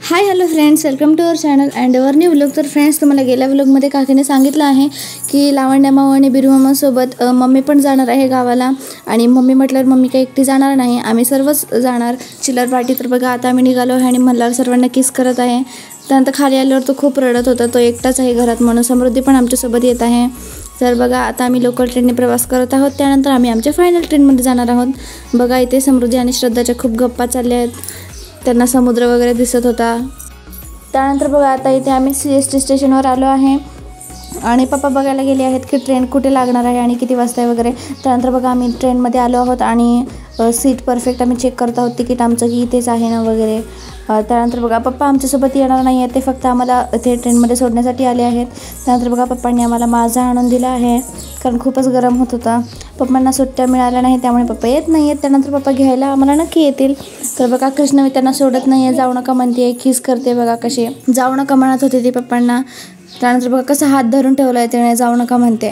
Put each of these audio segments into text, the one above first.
High hello friends, welcome to our channel and our new vlog. तर friends, तुम्हाला गेल्या व्लॉगमध्ये काकीने सांगितलं आहे की लावण्या माऊ आणि बिरू मामासोबत मम्मी पण जाणार आहे गावाला। आणि मम्मी म्हटल्यावर मम्मी काही एकटी जाणार नाही, आम्ही सर्वच जाणार चिल्लर पार्टी। तर बघा आता आम्ही निघालो आहे आणि मल्हार सर्वांना किस करत आहे। त्यानंतर खाली आल्यावर तो खूप रडत होता, तो एकटाच आहे घरात म्हणून। समृद्धी पण आमच्यासोबत येत आहे। तर बघा आता आम्ही लोकल ट्रेनने प्रवास करत आहोत, त्यानंतर आम्ही आमच्या फायनल ट्रेनमध्ये जाणार आहोत। बघा इथे समृद्धी आणि श्रद्धाच्या खूप गप्पा चालल्या आहेत, त्यांना समुद्र वगैरे दिसत होता। त्यानंतर बघा आता इथे आम्ही CST स्टेशनवर आलो आहे आणि पप्पा बघायला गेले आहेत की ट्रेन कुठे लागणार आहे आणि किती वाजता आहे वगैरे। त्यानंतर बघा आम्ही ट्रेनमध्ये आलो आहोत आणि सीट परफेक्ट आम्ही चेक करत आहोत तिकीट आमचं की इथेच आहे ना वगैरे। त्यानंतर बघा पप्पा आमच्यासोबत येणार नाही आहेत, ते फक्त आम्हाला इथे ट्रेनमध्ये सोडण्यासाठी आले आहेत। त्यानंतर बघा पप्पांनी आम्हाला माझा आणून दिला आहे, कारण खूपच गरम होत होता। पप्पांना सुट्ट्या मिळाल्या नाही, त्यामुळे पप्पा येत नाही आहेत। त्यानंतर पप्पा घ्यायला आम्हाला नक्की येतील। तर बघा कृष्णवी त्यांना सोडत नाही आहे, जाऊ नका म्हणते आहे, खिस करते बघा कशी, जाऊ नका म्हणत होते ती पप्पांना। त्यानंतर बघा कसं हात धरून ठेवला आहे त्याने, जाऊ नका म्हणते।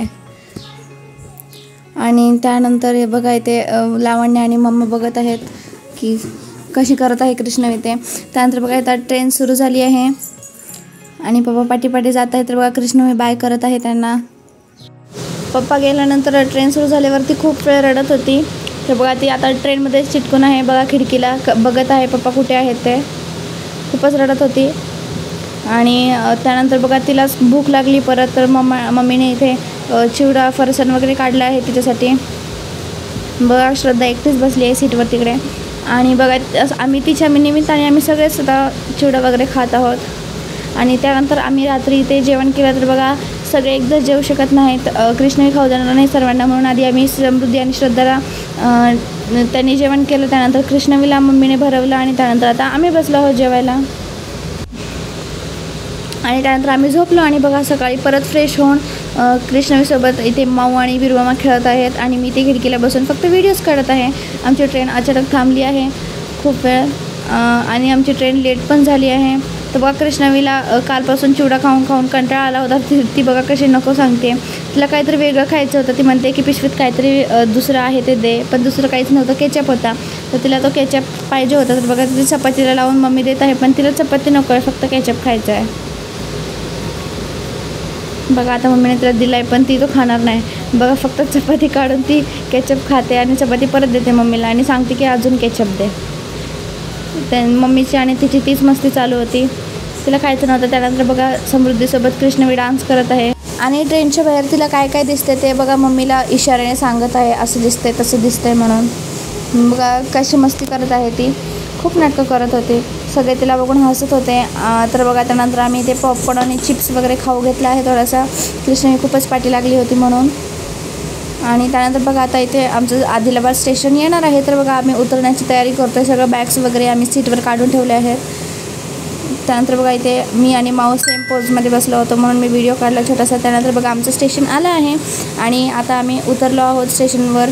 आणि त्यानंतर हे बघा इथे लावण्य आणि मम्मा बघत आहेत की कशी करत आहे कृष्णवी ते। त्यानंतर बघा आता ट्रेन सुरू झाली आहे आणि पप्पा पाठी जात आहेत। तर बघा कृष्णवी बाय करत आहे त्यांना। पप्पा गेल्यानंतर ट्रेन सुरू झाल्यावरती खूप वेळ रडत होती। तर बघा ती आता ट्रेनमध्ये चिटकून आहे, बघा खिडकीला बघत आहे पप्पा कुठे आहेत ते, खूपच रडत होती। आणि त्यानंतर बघा तिला भूक लागली परत, तर मम्मीने इथे चिवडा फरसाण वगैरे काढला आहे तिच्यासाठी। बघा श्रद्धा एकटीच बसली आहे सीटवर तिकडे। आणि बघा आम्ही तिच्या निमित्ताने आम्ही सगळेच सुद्धा चिवडा वगैरे खात आहोत। आणि त्यानंतर आम्ही रात्री इथे जेवण केलं। तर बघा सगळे एकदा जेवू शकत नाहीत, कृष्णवी खाऊ देणार नाही सर्वांना, म्हणून आधी आम्ही समृद्धी आणि श्रद्धाला त्यांनी जेवण केलं। त्यानंतर कृष्णवीला मम्मीने भरवलं आणि त्यानंतर आता आम्ही बसलो आहोत जेवायला। आणि त्यानंतर आम्ही झोपलो आणि बघा सकाळी परत फ्रेश होऊन कृष्णवीसोबत इथे माऊ आणि बिरुमामा खेळत आहेत आणि मी ते खिडकीला बसून फक्त व्हिडिओज काढत आहे। आमची ट्रेन अचानक थांबली आहे खूप वेळ आणि आमची ट्रेन लेट पण झाली आहे। तर बघा कृष्णवीला कालपासून चिवडा खाऊन कंटाळा आला होता, ती बघा कशी नको सांगते। तिला काहीतरी वेगळं खायचं होतं, ती म्हणते की पिशवीत काहीतरी दुसरं आहे ते दे, पण दुसरं काहीच नव्हतं, केचप होता। तर तिला तो केचप पाहिजे होता। तर बघा ती चपातीला लावून मम्मी देत आहे, पण तिला चपाती नको आहे, फक्त केचप खायचं आहे। बघा आता मम्मीने तिला दिला आहे, पण ती तो खाणार नाही। बघा फक्त चपाती काढून ती केचप खाते आणि चपाती परत देते मम्मीला आणि सांगते की अजून केचप दे। मम्मीची आणि तिची तीच मस्ती चालू होती, तिला खायचं नव्हतं। त्यानंतर बघा समृद्धीसोबत कृष्णवी डान्स करत आहे आणि ट्रेनच्या बाहेर तिला काय काय दिसते ते बघा मम्मीला इशाऱ्याने सांगत आहे, असं दिसतंय तसं दिसतंय म्हणून। बघा कशी मस्ती करत आहे ती, खूप नाटकं करत होते, सगळे तिला बघून हसत होते। तर बघा त्यानंतर आम्ही ते पॉपकॉर्न आणि चिप्स वगैरे खाऊ घेतला आहे थोडासा, कृष्णवी खूपच पाठी लागली होती म्हणून। आणि त्यानंतर बघा आता इथे आमचं आदिलाबाद स्टेशन येणार आहे। तर बघा आम्ही उतरण्याची तयारी करतो आहे, सगळं बॅग्स वगैरे आम्ही सीटवर काढून ठेवले आहेत। त्यानंतर बघा इथे मी आणि माऊ सेम पोजमध्ये बसलो होतो म्हणून मी व्हिडिओ काढला छोटासा। त्यानंतर बघा आमचं स्टेशन आलं आहे आणि आता आम्ही उतरलो आहोत स्टेशनवर।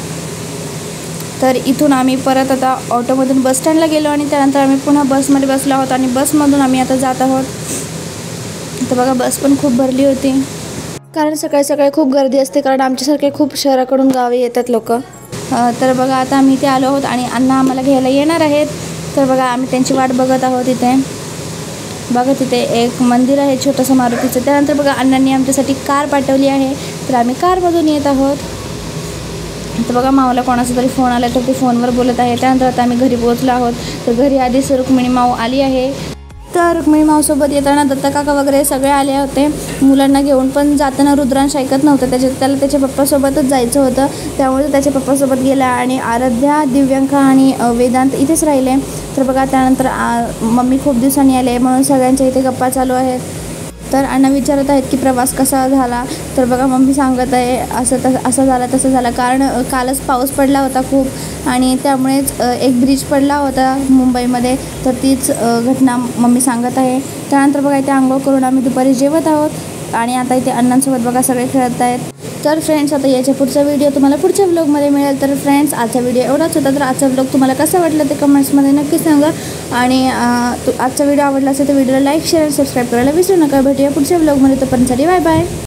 तर इथून आम्ही परत आता ऑटोमधून बस स्टँडला गेलो आणि त्यानंतर आम्ही पुन्हा बसमध्ये बसलो आहोत आणि बसमधून आम्ही आता जात आहोत। तर बघा बस पण खूप भरली होती, कारण सकाळी सकाळी खूप गर्दी असते, कारण आमच्यासारखे खूप शहराकडून गावी येतात लोक। तर बघा आता आम्ही इथे आलो आहोत आणि अण्णा आम्हाला घ्यायला येणार आहेत। तर बघा आम्ही त्यांची वाट बघत आहोत इथे। बघा तिथे एक मंदिर आहे छोटंसं मारुतीचं। त्यानंतर बघा अण्णांनी आमच्यासाठी कार पाठवली आहे, तर आम्ही कारमधून येत आहोत। तर बघा माऊला कोणाचा तरी फोन आला, तर ते फोनवर बोलत आहे। त्यानंतर आता आम्ही घरी पोहोचलो आहोत। तर घरी आधीच रुक्मिणी माऊ आली आहे। तर रुक्मिणी माऊसोबत येताना दत्ता काका वगैरे सगळे आले होते मुलांना घेऊन, पण जाताना रुद्रांश ऐकत नव्हतं, त्याला त्याच्या पप्पासोबतच जायचं होतं, त्यामुळे त्याच्या पप्पासोबत गेला। आणि आराध्या, दिव्यांका आणि वेदांत इथेच राहिले। तर बघा त्यानंतर मम्मी खूप दिवसांनी आले म्हणून सगळ्यांच्या इथे गप्पा चालू आहेत। तर अण्णा विचारत आहेत की प्रवास कसा झाला। तर बघा मम्मी सांगत आहे असं झालं तसं झालं, कारण कालच पाऊस पडला होता खूप आणि त्यामुळेच एक ब्रिज पडला होता मुंबईमध्ये, तर तीच घटना मम्मी सांगत आहे। त्यानंतर बघा इथे आंघोळ करून आम्ही दुपारी जेवत आहोत आणि आता इथे अण्णांसोबत बघा सगळे खेळत आहेत। तर फ्रेंड्स आता याच्या पुढचा व्हिडिओ तुम्हाला पुढच्या व्लॉगमध्ये मिळेल। तर फ्रेंड्स आजचा व्हिडिओ एवढाच होता। तर आजचा व्लॉग तुम्हाला कसा वाटला ते कमेंट्समध्ये नक्की सांगा आणि आजचा व्हिडिओ आवडला असेल तर व्हिडिओला लाईक, शेअर आणि सबस्क्राईब करायला विसरू नका। भेटूया पुढच्या व्लॉगमध्ये, तोपर्यंत बाय बाय।